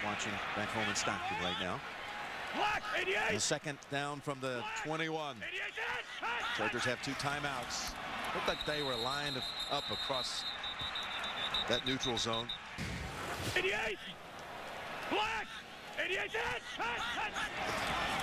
watching back home in Stockton right now. And a second down from the 21. Chargers have 2 timeouts. Looked like they were lined up across that neutral zone. 88! Black! 88!